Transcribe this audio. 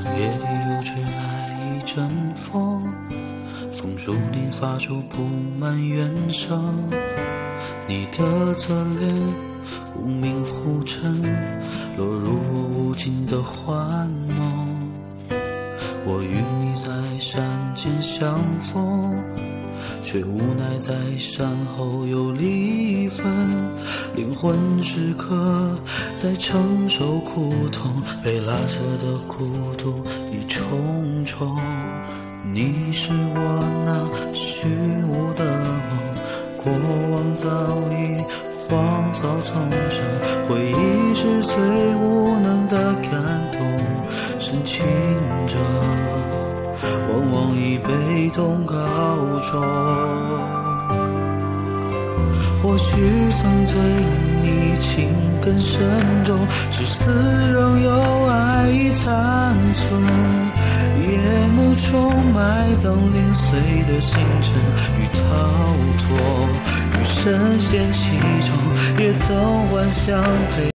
夜里又吹来一阵风，枫树林发出布满怨声。你的侧脸无名忽尘，落入我无尽的幻梦。我与你在山间相逢，却无奈在山后有离分。灵魂时刻在承受苦痛，被拉扯的孤独已重重。你是我那虚无的梦，过往早已荒草丛生，回忆是最无能的感动，深情着往往以被动告终。或许曾对你情根深重，至死仍有爱意残存，夜幕中埋葬零碎的星辰与逃脱，与深陷其中，也曾幻想陪